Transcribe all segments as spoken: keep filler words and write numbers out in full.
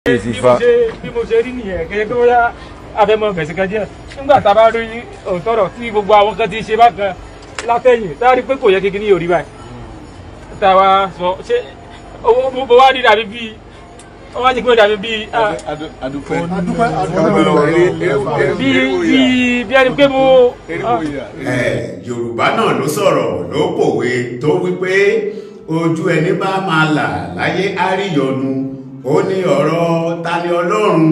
bí mo ṣe rí nìyẹn kí ló yá abẹ́mọ fẹ̀sì kan díẹ̀ nígbà tá a bá rí òótọ́rọ̀ tí gbogbo àwọn kan ti ṣe bákan látẹ̀yìn tá a rí pé kò yẹ kékeré ní orí báyìí tá a wá sọ ṣé owó mo wá rí dàbí bíi wọ́n wá ní pé dàbí bíi adúpẹ́ bíi bí ẹni pé mo. Yorùbá náà ló sọ̀rọ̀ ló pòwe tó wípé ojú ẹni bá máa là láyé àríyànnu ó ní ọ̀rọ̀ Tani Ọlọ́run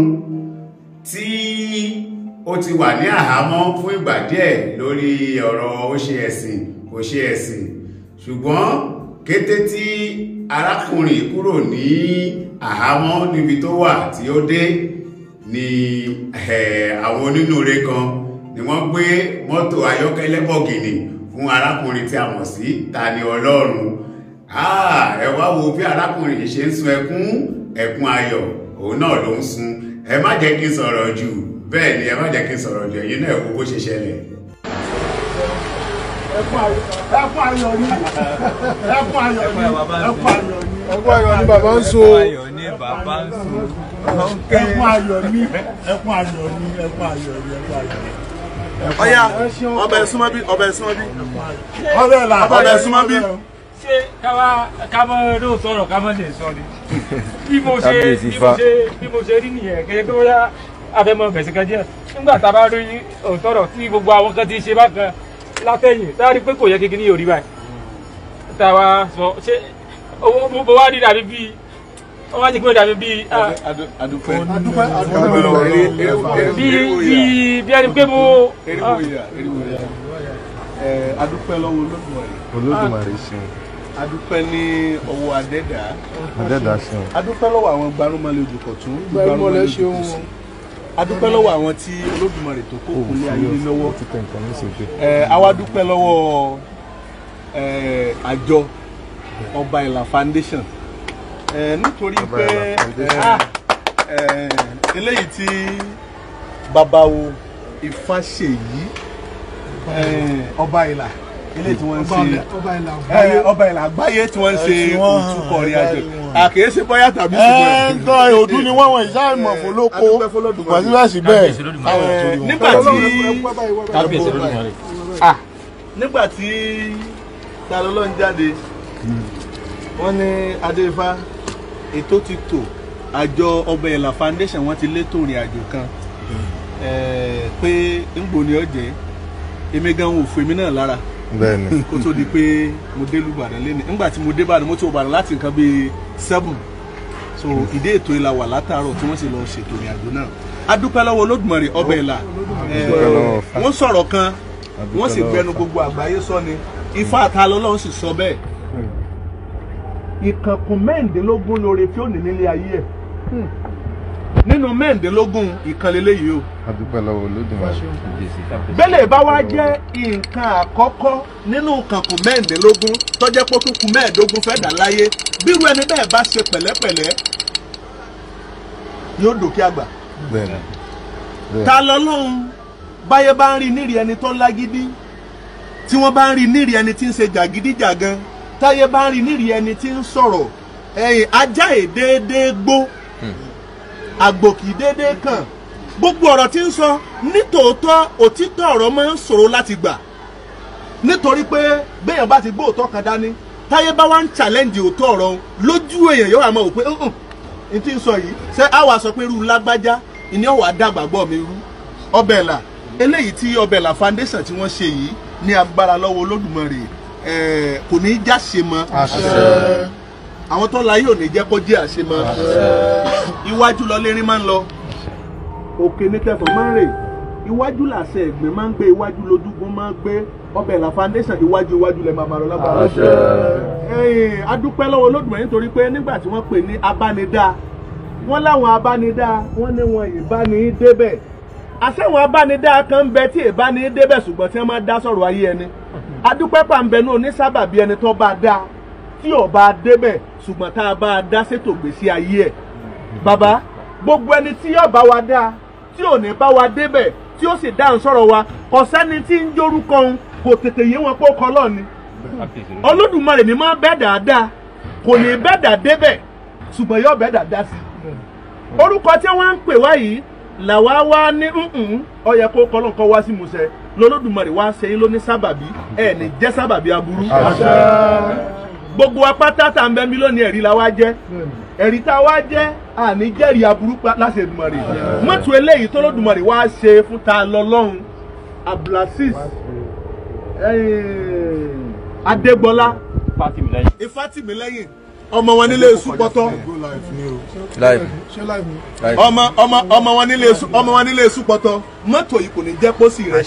tí ó ti wà ní àhámọ́ fún ìgbà díẹ̀ lórí ọ̀rọ̀ ó ṣe ẹ̀sìn kò ṣe ẹ̀sìn ṣùgbọ́n kété tí arákùnrin kúrò ní àhámọ́ níbi tó wà tí ó dé ni àwọn onínúure kan ni wọ́n gbé mọ́tò ayọ́kẹ́lẹ́ bọ̀gìnì fún arákùnrin tí a mọ̀ sí Tani Ọlọ́run. ẹ wá wo bí arákùnrin yìí ṣe ń sun ẹkún ẹkún ayọ̀ òun náà ló ń sun. Ẹ má jẹ́ kí n sọ̀rọ̀ jù bẹ́ẹ̀ ni ẹ má jẹ́ kí n sọ̀rọ̀ jù ẹ̀yin náà wo bó ṣe ṣẹlẹ̀. ẹkún ayọ̀ ni ẹkún ayọ̀ ni ẹkún ayọ̀ ni ẹkún ayọ̀ ni bàbá ń so. ẹkún ayọ̀ ni bàbá ń so. ẹkún ayọ̀ ni ẹkún ayọ̀ ni ẹkún ayọ̀ ni ẹkún ayọ̀ ni. Ọya ọbẹ̀ súnmọ́ bí ọbẹ̀ súnmọ́ bí ọbẹ̀ là ọbẹ̀ súnmọ́ bí. ṣé káwá ká mọ ló sọ̀rọ̀ ká mọ lè sọ ni bí mo ṣe bí mo ṣe bí mo ṣe rí nìyẹn kí ló yá abẹ́mọ fẹ̀sì kan díẹ̀ nígbà tá a bá rí òótọ́rọ̀ tí gbogbo àwọn kan ti ṣe bákan látẹ̀yìn tá a rí pé kò yẹ kékeré ní orí báyìí tá a wá sọ ṣé owó mo wá rí dàbí bíi wọ́n wá ní pé dàbí bíi adúpẹ́ bíi bí ẹni pé mo. adúpẹ́ lọ́wọ́ Olódùmarè. Olódùmarè ṣeun. adúpẹ́ ní ọwọ́ adẹ́dà. Adẹ́dà ṣeun. adúpẹ́ lọ́wọ́ àwọn gbarumọlẹ̀ Òjòkọ̀tún. Gbarumọlẹ̀ ṣeun. adúpẹ́ lọ́wọ́ àwọn tí Olódùmarè tó kó kún ní ayé lọ́wọ́. ti tẹ̀ nǹkan ní ṣojú. àwa dúpẹ́ lọ́wọ́ àjọ Ọba Ìlà Foundation nítorí pé eléyìí tí babawo Ifáṣèyí Ọba Ìlà ilé tí wọ́n ń ṣe Ọba Ìlà àgbáyé tí wọ́n ń ṣe òtúkọ̀ rí àjò àkèésí bọ́yá tàbí ṣùgbọ́n ẹ̀ ń tọ́ òdú ni wọ́n wọ̀n ìṣá ìmọ̀ fún lóko pàṣípàṣí bẹ́ẹ̀. nígbà tí nígbà tí Tani Ọlọ́run jáde wọ́n ní Adéfá ètò ti tò àjọ Ọba Ìlà Foundation wọ́n ti létò ìrìn àjò kan pé ńgbò ni ó jẹ́ èmi gan wò fún èmi náà lára bẹ́ẹ̀ni kó tó di pé mo dé lùbàdàn lẹ́nu nígbà tí mo dé Ìbàdàn mo ti wọ Ìbàdàn láti nǹkan bíi seven so ìdí ètò ìlà wà látàárọ̀ tí wọ́n sì lọ ṣètò ìrìn àjò náà a dúpẹ́ lọ́wọ́ Olódùmarè Ọba Ìlà wọ́n sọ̀rọ̀ kan wọ́n sì gbẹnu gbogbo àgbáyé sọ ni Ifá Tani Ọlọ́run sì sọ bẹ́ẹ̀ ìkànkùn mẹ́ǹdínlógún lóore tí ó ní nílé ayé ẹ̀ nínú mẹ́ǹdínlógún ìkànlélẹ́ yìí o. A dúpẹ́ lọ́wọ́ Olódùmarè. bẹ́lẹ̀ bá wá jẹ́ nǹkan àkọ́kọ́ nínú ìkànkùn mẹ́ǹdínlógún tó jẹ́ pé ó tún kù mẹ́ẹ̀ẹ́dógún fẹ́ dà láyé bírú ẹni bẹ́ẹ̀ bá ṣe pẹ̀lẹ́pẹ̀lẹ́ yóò dòkè àgbà. Tani Ọlọ́run báyé bá ń rí nírì ẹni tó lágídí tí wọ́n bá ń rí nírì ẹni tí ń ṣe jàgídíjàgan táyé bá ń rí nírì ẹni tí ń sọ̀rọ̀ ẹ̀yìn ajá èdèédé gbó àgbò kì í déédéé kàn gbogbo ọ̀rọ̀ tí ń sọ nítòótọ́ òtítọ́ ọ̀rọ̀ máa ń ṣòro láti gbà nítorí pé béèyàn bá ti gbé òótọ́ kan dání táyé bá wá ń challenge òótọ́ ọ̀rọ̀ lójú èèyàn yóò wá máa wò pé n tí ń sọ yìí ṣé á wàá sọ pé irú lágbájá ìní ọ̀wà dàgbàgbọ́ mi rú. Ọba Ìlà eléyìí tí Ọba Ìlà Foundation tí wọ́n ṣe yìí ní agbára lọ́wọ́ Olódùmarè kò ní í jáṣe mọ́ àwọn tó láyé ò ní jẹ́ kó jẹ́ àṣe mọ́ iwájú lọ lérí máa ń lọ òkè ní kẹfọ́ máa ń rè iwájú làṣẹ ẹ̀gbẹ́ máa ń gbé iwájú lójúgun máa ń gbé Ọba Ìlà Foundation iwájú iwájú lẹ máa máa lọ lágbára. ẹ̀yin adúpẹ́ lọ́wọ́ Olódùmarè nítorí pé nígbà tí wọ́n pè ní abánidá wọ́n láwọn abánidá wọ́n ní wọn ìbáni débẹ̀ àṣẹwọn abánidá kan ń bẹ tí ìbáni débẹ̀ ṣùgbọ́n tí wọ́n máa dá sọ̀rọ̀ ayé ẹni adúpẹ́ pàǹbẹ̀ náà ní sábàbí ẹni tó bá dá tí ò bá débẹ̀ ṣùgbọ́n tá a bá dá ṣètò gbèsè ayé ẹ̀ bàbá gbogbo ẹni tí yóò bá wa dá tí ò ní bá wa débẹ̀ tí ó sì dáhùn sọ̀rọ̀ wa kò sẹ́ni tí ń jórúkọ òun kò tètè yé wọn pé ó kọ́ lọ́ọ̀ni Olódùmarè ni máa bẹ́ẹ̀ dáadáa kò ní bẹ́ẹ̀ dà débẹ̀ ṣùgbọ́n yóò bẹ́ẹ̀ dà dá sí orúkọ tí wọ́n ń pè wá yìí làwa wá ní ó yẹ kó kọ́lọ́nkọ́ wá sí musẹ̀ lọ́lọ́dúnmọ̀rì wá ṣe yín ló ní sábàbí ẹ̀ ní jẹ́ sábàbí aburú. gbogbo apáta tá ń bẹ mí lónìí ẹ̀rí la wá jẹ́ ẹ̀rí tá a wá jẹ́ àní jẹ́rìí aburú láṣẹ Èdùmàrè mọ́tò eléyìí tó lọ́dúnmọ̀rì wá ṣe fún ta lọ́lọ́run Abdulaziz Adégbọlá Ifátìmílẹ́yìn ọmọ wọn nílé èṣù pọtọ ọmọ ọmọ ọmọ wọn nílé èṣù ọmọ wọn nílé èṣù pọtọ mọ́tò yìí kò ní jẹ́ pósí rẹ̀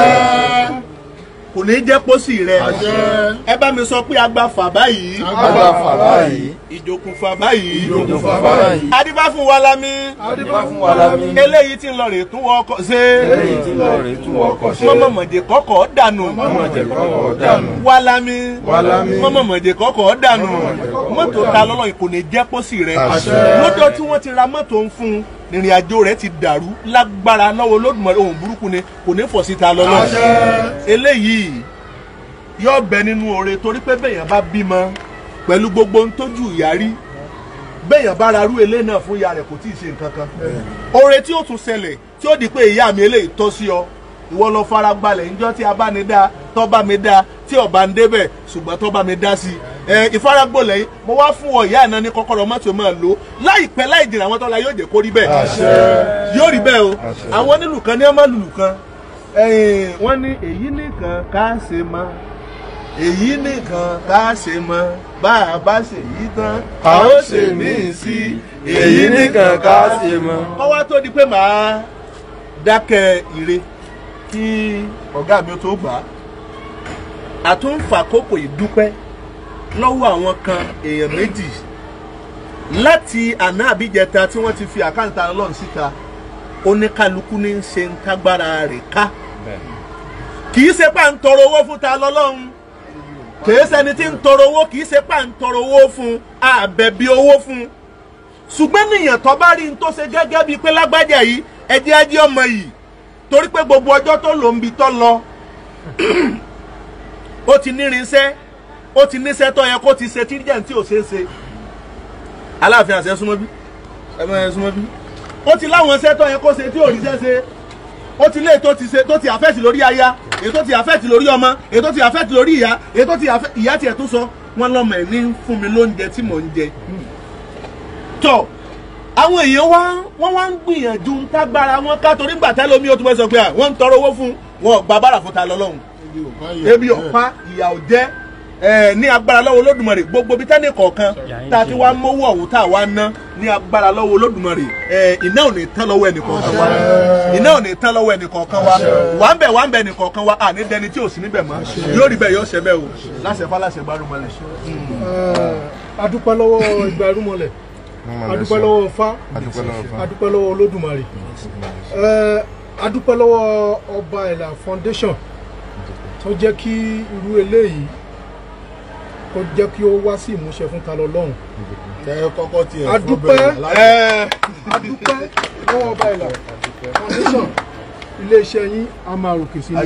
kò ní jẹ́ pósí rẹ̀ ẹ bá mi sọ pé agbáfà báyìí agbáfà báyìí ìjòkùn fà báyìí ìjòkùn fà báyìí adífá fún wa lámì adífá fún wa lámì eléyìí tí ń lọ rè tún wọ ọkọ ṣe eléyìí tí ń lọ rè tún wọ ọkọ ṣe mọmọmọdé kọkọ dànù mọmọdé kọkọ dànù wa lámì wa lámì mọmọmọdé kọkọ dànù mọ́tò ta lọ́lọ́ kò ní jẹ́ pósí rẹ̀ lọ́dọ̀ tí wọ́n ti ra mọ́tò ń fún ìrìn àjò rẹ̀ ti dàrú lágbára lọ́wọ́ Olódùmarè ohun burúkú ni kò ní fọ̀ síta lọ́lọ́ eléyìí yóò bẹ nínú oore torí pé bẹ́yàn bá bímọ pẹ̀lú gbogbo ń tójú ìyá rí bẹ́yàn bá rarú ilé náà fún ìyá rẹ̀ kò tí ì ṣe nǹkan kan oore tí ó tún ṣẹlẹ̀ tí ó di pé ìyá mi eléyìí tọ́ sí ọ ìwọ lọ fara gbalẹ̀ níjọ́ tí a bá ní dá tọ́ bá mi dá tí ọba ń débẹ̀ ṣùgbọ́n tọ́ bá mi dá sí ẹ ìfaragbolẹ̀ yìí mo wá fún ọ ìyá àná ní kọ́kọ́rọ́ mọ́tò máa lò láìpẹ́ láì jìnnà àwọn tọ́lá yóò jẹ́ kó rí bẹ́ẹ̀ yóò rí bẹ́ẹ̀ o àwọn onílù kan ní ọmọ lùlù kan wọ́n ní èyí nìkan ká ṣe mọ́ èyí nìkan ká ṣe mọ́ bá a bá ṣe yí tán a ó ṣe míì sí èyí nìkan ká ṣe mọ́. ọwọ́ tó di pé màá dákẹ́ ire kí ọ̀gá mi tó gbà á àtúnfàkókò ìdúpẹ́ lọ́wọ́ àwọn kan èèyàn méjì láti àná àbíjẹta tí wọ́n ti fi àkáǹtà Ọlọ́run síta oníkálukú ní ṣe ń kágbára rẹ̀ ká kì í ṣe pà ń tọrọ owó fún ta lọ́lọ́run kì í ṣẹni tí ń tọrọ owó kì í ṣe pà ń tọrọ owó fún àbẹ̀bí owó fún ṣùgbọ́n nìyẹn tó bá rí n tó ṣe gẹ́gẹ́ bíi pé lágbájá yìí ẹjẹ́ ajé ọmọ yìí torí pé gbogbo ọjọ́ tó lò ń bi tó lọ ó ti nírinṣẹ́ ó ti níṣẹ́ tó yẹ kó ti ṣe tí jẹ́ tí ò ṣe é ṣe Aláàfin àṣẹ súnmọ́ bí ẹ máa súnmọ́ bí ó ti láwọn iṣẹ́ tó yẹ kó ṣe tí ò ríṣẹ́ ṣe ó ti lé tó ti ṣe tó ti àfẹ́tì lórí aya èyí tó ti àfẹ́tì lórí ọmọ èyí tó ti àfẹ́tì lórí ìyá èyí tó ti àfẹ́tì ìyá tiẹ̀ tó sọ wọn lọ́mọ ẹ̀ ní fún mi lóúnjẹ tí mò ń jẹ tó àwọn èèyàn wá wọ́n wá ń gbìyànjú ń tágbára wọn ká torí gbàtẹ́ lómi ó tún bẹ́ sọ pé wọ́n ń tọrọ owó fún wọn gba bára fún ta lọ́lọ́run ebi ọ̀pá ìyà ò jẹ́ ní agbára lọ́wọ́ Olódùmarè gbogbo bí tẹ́nì kọ̀ọ̀kan tá a ti wá mówó ọ̀hún tá a wá ná ní agbára lọ́wọ́ Olódùmarè iná ò ní tán lọ́wọ́ ẹnì kọ̀ọ̀kan wa iná ò ní tán lọ́wọ́ ẹnì kọ̀ọ̀kan wa wà ń bẹ̀ wà ń bẹ̀ ẹnì kọ̀ọ̀kan wa àní dẹni tí ò sí níbẹ̀ mọ́ yóò rí bẹ́ẹ̀ yóò ṣẹ bẹ́ẹ̀ o láṣẹ fáláṣẹ gbárùmọ̀lẹ̀. adúpẹ́ lọ́wọ́ ìgbárùmọ̀lẹ̀ adúpẹ́ lọ́wọ́ Ifá adúpẹ́ lọ́wọ́ Olódùmarè adúpẹ́ lọ́wọ́ Ọba Ìlà Foundation tó jẹ́ kí irú eléyìí kó jẹ́ kí ó wá sí ìmúṣẹ fún ta lọ́lọ́run. adúpẹ́ adúpẹ́ lọ́wọ́ Ọba Ìlà Foundation iléeṣẹ́ yín a máa ròkè sí ní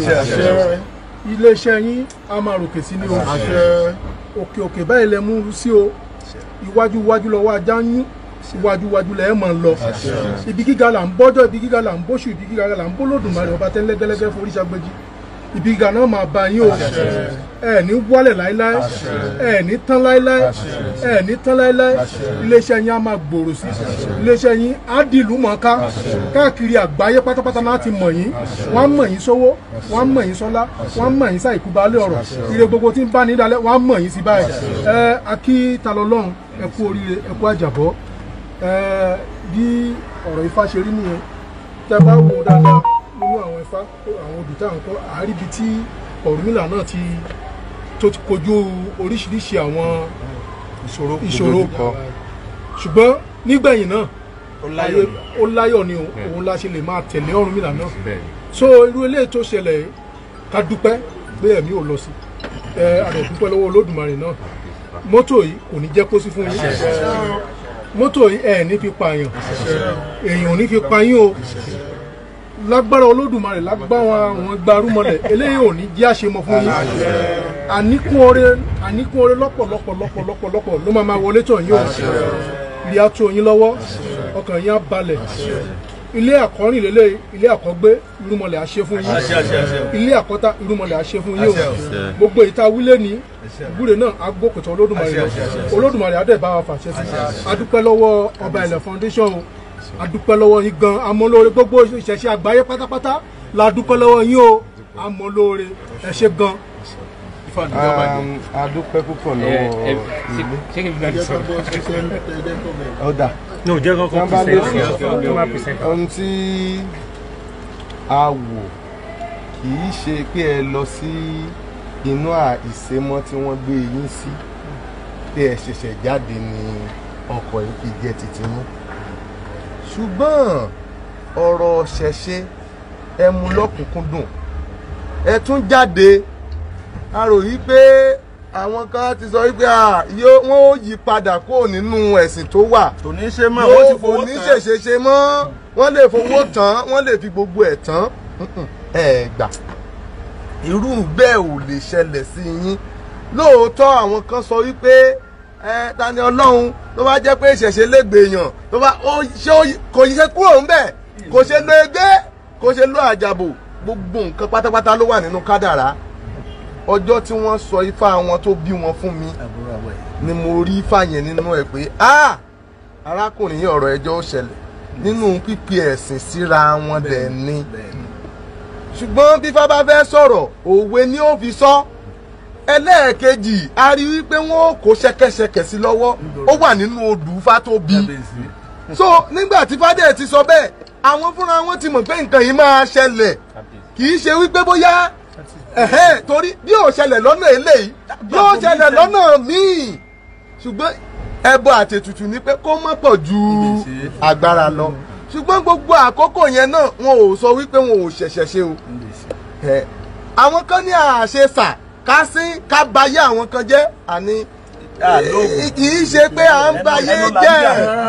o iléeṣẹ́ yín a máa ròkè sí ní o òkè òkè báyìí lẹ mú sí o iwájú iwájú lọ́wọ́ ajá ń yún iwájú iwájú lẹ máa ń lọ ibi gíga là ń bọ́jọ́ ibi gíga là ń bóṣù ibi gíga là ń bólódùmarè ọba tẹ́lẹ́gẹ́lẹ́gẹ́ forí ṣàgbéjì ibi gíga náà máa bá yín o ẹ ní wálẹ̀ láíláí ẹ ní tán láíláí ẹ ní tán láíláí iléeṣẹ́ yín á máa gbòòrò sí iléeṣẹ́ yín á di ìlú mọ̀ọ́ká káàkiri àgbáyé pátápátá láti mọ̀ yín wọ́n á mọ̀ yín sówó wọ́n á mọ̀ yín sọ́lá wọ́n á mọ̀ yín sáìkú balẹ̀ ọ̀rọ̀ ire gbogbo tí ń bá ní dalẹ̀ wọ́n á mọ̀ yín sí báyìí ẹ akí ta lọ́lọ́run ẹ kú oríire ẹ kú àjàbọ́ ẹ bí ọ̀rọ̀ Ifá ṣe rí nìyẹn tẹ́ bá wò dáadáa nínú àwọn Ifá àwọn odù táwọn kọ́ àáríbi tí Ọ̀rúnmìlà náà ti tó ti kojú oríṣiríṣi àwọn ìṣòro ṣùgbọ́n nígbẹ̀yìn náà ó láyọ̀ ni òun la ṣe lè máa tẹ̀lé Ọ̀rúnmìlà náà so irú eléyìí tó ṣẹlẹ̀ ká dúpẹ́ pé ẹ̀mí ò lọ sí ẹ àdẹ̀ dúpẹ́ lọ́wọ́ Olódùmarè náà mọ́tò yìí kò ní jẹ́ kó sí fún yín mọ́tò yìí ẹ̀ ní fi pààyàn èèyàn ò ní fi pa yín o lágbára Olódùmarè lágbára àwọn gbarúmọlẹ̀ eléyìí ò ní jẹ́ àṣemọ fún yín àníkún oore àníkún oore lọ́pọ̀lọpọ̀ lọ́pọ̀lọpọ̀ lọ́pọ̀ ló máa máa wọlé tọ̀ yín o rí àtò yín lọ́wọ́ ọkàn yín á balẹ̀ ilé àkọ́rìn lélẹ̀ ilé àkọ́gbé irúmọlẹ̀ àṣẹ fún yín ilé àkọ́ta irúmọlẹ̀ àṣẹ fún yín o gbogbo ìta wílé ní ìgbúre náà agbókòtò olódùmarè lọ olódùmarè adé bá wa fàṣẹ sí adúpẹ́ lọ́wọ́ ọba ilẹ̀ foundation o adúpẹ́ lọ́wọ́ yín gan amọ̀lóore gbogbo ìṣẹ̀ṣẹ̀ àgbáyé pátápátá la dúpẹ́ lọ́wọ́ yín o amọ̀lóore ẹ ṣé gan. adúpẹ́ púpọ̀ lọ́wọ́ ọ̀dà ohun tí a wò kì í ṣe pé ẹ lọ sí inú ìsémọ́ tí wọ́n gbé yín sí pé ẹ ṣẹ̀ṣẹ̀ jáde ní ọkọ̀ ìjẹ́ títí mú ṣùgbọ́n ọ̀rọ̀ ṣẹ̀ṣẹ̀ ẹ mú lọ́kùnkúndùn ẹ tún jáde a rò yí pé àwọn kan ti sọ wípé wọ́n ó yí padà kó nínú ẹ̀sìn tó wà kò ní ṣe mọ́ wọ́n ti fowó tán kò ní ṣèṣe mọ́ wọ́n lè fowó tán wọ́n lè fi gbogbo ẹ̀ tán ẹ gbà irú bẹ́ẹ̀ ò lè ṣẹlẹ̀ sí yín lóòótọ́ àwọn kan sọ wípé ẹ Tani Olohun tó bá jẹ́ pé ìṣẹ̀ṣe lẹ́gbẹ̀ẹ́yàn tó bá ó ṣe kò ṣe kúrò ńbẹ̀ kò ṣe lo ẹgbẹ́ kò ṣe lo àjàbò gbogbo nǹkan pátápátá ló wà nínú kádàrá ọjọ́ tí wọ́n sọ ifá wọn tó bí wọn fún mi ni mo rí ifá yẹn nínú ẹ̀ pé ah arákùnrin yìí ọ̀rọ̀ ẹjọ́ ó ṣẹlẹ̀ nínú pípi ẹ̀sìn síra wọn dẹ̀ ni ṣùgbọ́n bí ifá bá fẹ́ sọ̀rọ̀ òwe ni ó fi sọ ẹlẹ́ẹ̀kejì a rí wípé wọ́n kó ṣẹ̀kẹ̀ṣẹ̀kẹ̀ sí lọ́wọ́ ó wà nínú odù ifá tó bí so nígbà tí fádé ti sọ bẹ́ẹ̀ àwọn fúnra wọn ti mọ̀ pé nǹkan yìí máa ṣẹlẹ̀ kì í ṣe wípé bóyá ẹ̀hẹ́n torí bí ó ṣẹlẹ̀ lọ́nà eléyìí yóò ṣẹlẹ̀ lọ́nà míì ṣùgbọ́n ẹbọ àtètùtù ni pé kó má pọ̀ ju agbára lọ ṣùgbọ́n gbogbo àkókò yẹn náà wọn ò sọ wípé wọn ò ṣẹ̀ṣẹ̀ ṣe o àwọn kan ní àṣesà ká sí ká bayé àwọn kan jẹ́ àní kì í ṣe pé à ń bayé jẹ́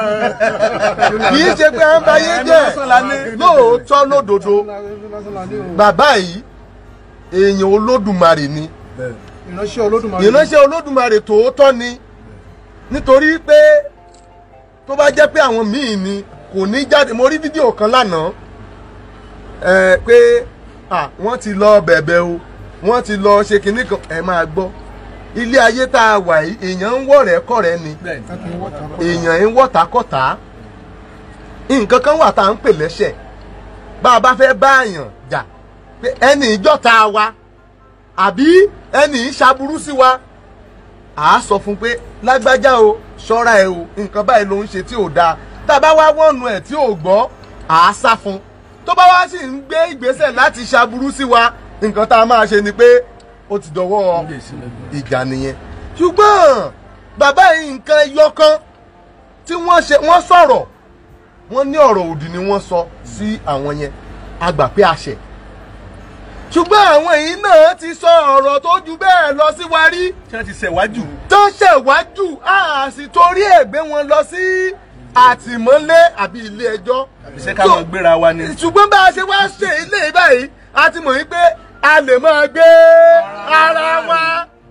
kì í ṣe pé à ń bayé jẹ́ lóòótọ́ lódodo bàbá yìí èèyàn olódùmarè ni ìránṣẹ́ olódùmarè ìránṣẹ́ olódùmarè tòótọ́ ni nítorí pé tó bá jẹ́ pé àwọn míì ni kò ní jáde mo rí fídíò kan lánàá ẹ pé wọ́n ti lọ bẹ̀bẹ̀ o wọ́n ti lọ ṣe kinní kan ẹ máa gbọ́ ilé ayé tá a wà yìí èèyàn ń wọ̀rẹ́ kọ̀rẹ́ ni èèyàn ń wọ̀tákọ̀tá nǹkan kan wà tá à ń pè lẹ́ṣẹ̀ bá a bá fẹ́ bá àyàn jà pé ẹni ìjọta wa àbí ẹni ìṣàbùrú sí wa à á sọ fún pé lágbájá o ṣọ́ra ẹ o nǹkan báyìí ló ń ṣe tí ò dáa tá a bá wá wọ́nu ẹ̀ tí ò gbọ́ à á sá fún tó bá wá sì ń gbé ìgbésẹ̀ láti ṣàbùrú sí wa nǹkan tá a máa ṣe ni pé ó ti dọwọ́ ìjà nìyẹn ṣùgbọ́n bàbá yìí nǹkan ẹyọ kan tí wọ́n ṣe wọ́n sọ̀rọ̀ wọ́n ní ọ̀rọ̀ òdì ni wọ́n sọ sí àwọn yẹn a gbà pé a ṣẹ̀ ṣùgbọ́n àwọn èyí náà ti sọ ọ̀rọ̀ tó ju bẹ́ẹ̀ lọ sí wa rí. tí wọ́n ti ṣẹ̀wájú. tó ṣẹ̀wájú a sì torí ẹ̀ gbé wọn lọ sí àtìmọ́lé àbí ilé ẹjọ́. àbíṣẹ́ ká lọ gbéra wa ni. ṣùgbọ́n bá a ṣe wá ṣe ilé báyìí a ti mọ̀ wípé a lè máa gbé ara wa.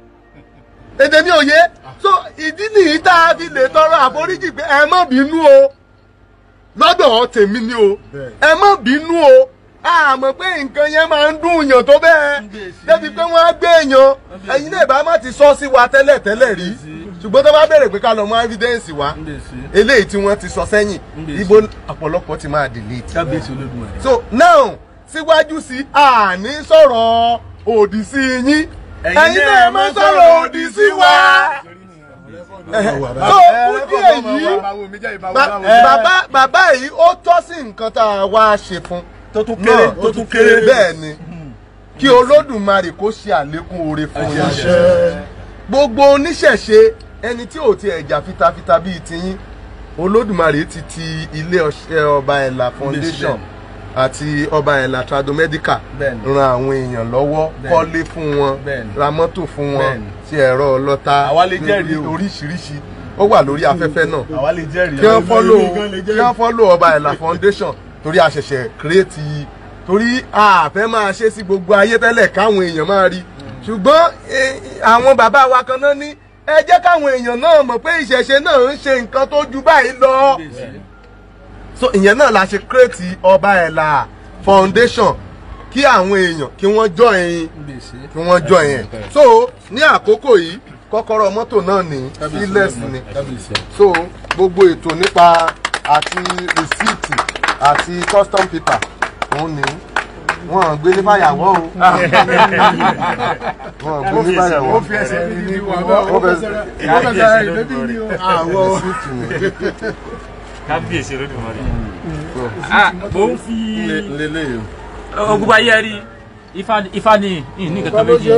èdè mi ò yé so ìdí nìyí tá a fi lè tọrọ àforíjì pé ẹ má bínú o lọ́dọ̀ tèmi ni o ẹ má bínú o àmọ́ pé nǹkan yẹn máa ń dùn yàn tó bẹ́ẹ̀ débi pé wọ́n á gbé èèyàn ẹ̀yin náà bá má ti sọ sí wa tẹ́lẹ̀ tẹ́lẹ̀ rí ṣùgbọ́n tó bá béèrè pé ká lọ mú evidence wa eléyìí tí wọ́n ti sọ sẹ́yìn ibo ọ̀pọ̀lọpọ̀ ti máa delete. so now síwájú sí àní sọ̀rọ̀ òdì sí yín ẹ̀yin náà máa sọ̀rọ̀ òdì sí wa. so fún díẹ̀ yìí bàbá bàbá yìí ó tọ́ sí nǹkan tá a wá ṣe fún tó tún kéré tó tún kéré bẹ́ẹ̀ ni kí olódùmarè kó ṣe àlékún oore fún yín gbogbo oníṣẹ̀ṣe ẹni tí ò ti ẹ̀jà fitafita bíi tiyín olódùmarè ti ti ilé ọba ẹ̀là foundation àti ọba ẹ̀là tradomedical ran àwọn èèyàn lọ́wọ́ kọ́lé fún wọn ra mọ́tò fún wọn ti ẹ̀rọ ọlọ́ta oríṣiríṣi ó wà lórí afẹ́fẹ́ náà kí wọ́n fọ́lò ọba ẹ̀là foundation torí a ṣẹ̀ṣẹ̀ kírètì torí a fẹ́ máa ṣe sí gbogbo ayé tẹ́lẹ̀ káwọn èèyàn máa rí ṣùgbọ́n àwọn bàbá wa kan náà ní ẹ jẹ́ káwọn èèyàn náà mọ̀ pé ìṣẹ̀ṣe náà ń ṣe nǹkan tó ju báyìí lọ so ìyẹn náà la ṣe create Ọba Ẹ̀là foundation kí àwọn èèyàn kí wọ́n join kí wọ́n join yẹn so ní àkókò yìí kọ́kọ́rọ́ mọ́tò náà ní keyless ni so gbogbo ètò nípa àti rìsíìtì àti custom paper òun ni wọ́n gbé ní báyàwó o wọ́n gbé ní báyàwó ó fi ẹsẹ̀ ní ní wà bá ó fẹsẹ̀ ó fẹsẹ̀ rẹ̀ lẹ́bí ní o àwọ̀ rìsíìtì ni kábíyèsí Olódùmarè ah mo ń fi lélẹ́yìn ogun ayé rí ifá ní ní kankan méjì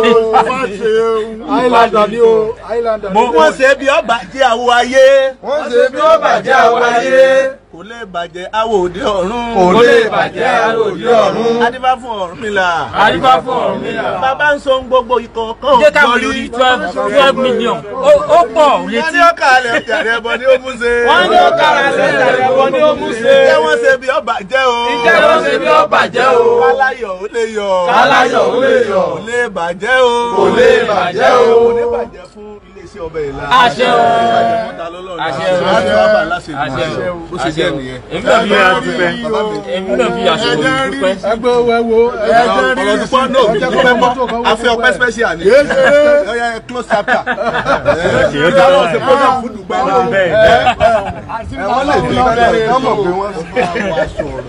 Islander ni o Islander mo wọ́n ṣe bí ọba jẹ́ àwọ̀ ayé wọ́n ṣe bí ọba jẹ́ àwọ̀ ayé kò lè bàjẹ́ àwọ̀ òde ọ̀run kò lè bàjẹ́ àwọ̀ òde ọ̀run adífá fún Ọ̀rúnmìlà àdìbá fún Ọ̀rúnmìlà bàbá ń sọ gbogbo ikọ̀ kan jẹ́ ká wọlé orí twelve twelve million ó pọ̀ wọ́n létí ní ọkà alẹ́ ọ̀tàrẹ́ ẹbọ ní ó mú ṣe wọ́n ní ọkà alẹ́ ọ̀tàrẹ́ ẹbọ ní ó mú ṣe jẹ́ wọ́n ṣe bí ọba jẹ́ o jẹ́ wọ́n ṣe bí ọba jẹ́ o káláyọ̀ ó lè yọ̀ káláyọ̀ ó lè yọ̀ kò lè bàjẹ́ o kò lè bàjẹ́ o kò lè bàjẹ́ fún iléeṣẹ́ Ọba Ẹ̀là àṣẹ o àṣẹ o àṣẹ o bó ṣe jẹ́ nìyẹn. èmi náà fi àdúpẹ́ èmi náà fi àṣẹ òdúpẹ́. ẹgbẹ́ owó ẹwọ́ ọ̀rọ̀ dúpọ́ náà bí dúpẹ́ mọ́ afẹ́ ọpẹ́ special ni ọ̀yà close chapter ìyá náà ṣe program fún dùgbẹ́ náà wọ́n lè bí bẹ́ẹ̀ kán mọ̀ pé wọ́n sọ̀rọ̀.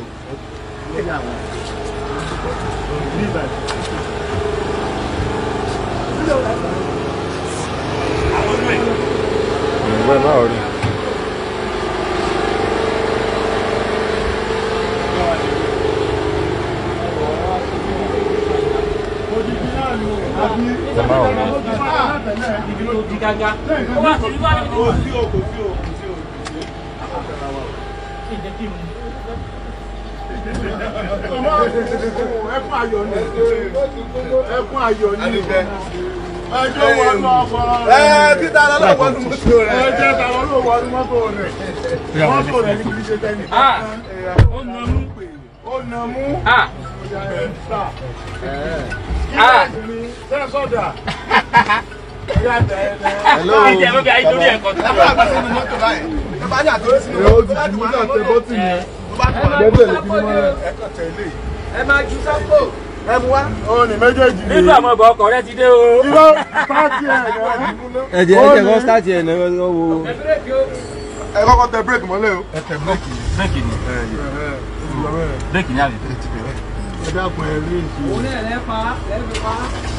ìwé náà rí. ẹkún ayọ̀ ni ẹkún ayọ̀ ni ẹjọ́ wọn lọ ọpọlọ rẹ ẹ títa lọ́wọ́ ní mọ́tò rẹ ẹjẹ́ tàwọn ló wọ ní mọ́tò rẹ mọ́tò rẹ ní kìí ṣe tẹ́lẹ̀ ó nà mú ó nà mú ah ah sẹ́sọ̀dà hello ìjẹ́ mọ́bí ayé lórí ẹ̀kọ́ tó ẹ bá àgbà sínú mọ́tò báyìí ẹ bá ní àtúntò sínú ẹ ó ti dùn mú náà tẹ bọ́tì yẹn gbẹ́sẹ̀ lè bínú mọ́lẹ̀ ẹ máa ju sápò ẹ mú wá. ó ní méjèèjì nínú àwọn ọgbà ọkọ̀ rẹ ti dé o. irọ́ pàtì ẹ̀ ẹ jẹ́ ẹ jẹ́ kó start ẹ̀ náà wọ́n wo. ẹ kọ́kọ́ tẹ bírèkì mọ́lẹ̀ o. ẹ tẹ bírèkì. bírèkì ni bírèkì ni àbí. ẹ dákun ẹ rí èsì. òun náà lẹ́pa lẹ́fi pa.